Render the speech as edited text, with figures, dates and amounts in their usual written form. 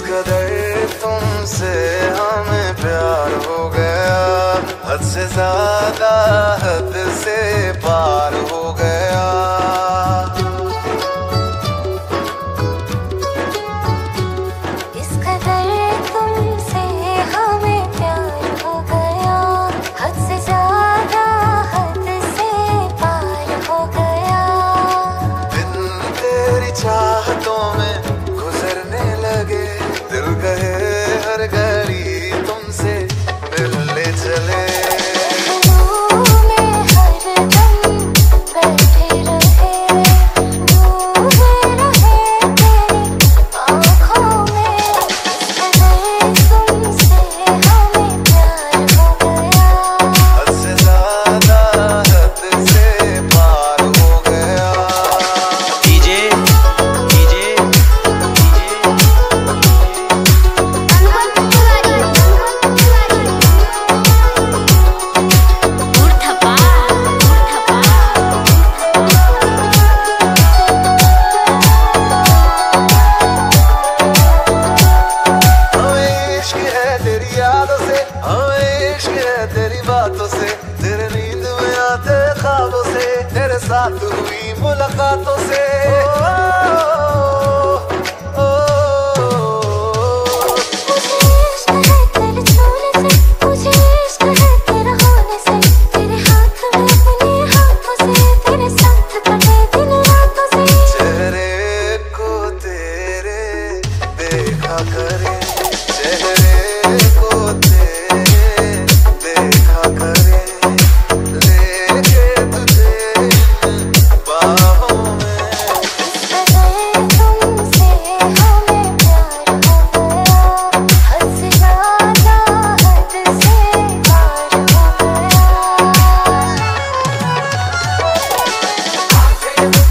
कदर तुमसे हमें प्यार हो गया, हद से ज्यादा हद से पार हो गया। इस कदर तुमसे हमें प्यार हो गया, हद से ज्यादा हद से पार हो गया। दिन तेरी चाहतों में गुजरने लगे, दिल कहे हर घड़ी तुमसे मिलने चले। तेरी बातों से, तेरे नींद में आते ख्वाबों से, तेरे साथ हुई मुलाकातों से। चेहरे को तेरे देखा करे, चेहरे को Yeah.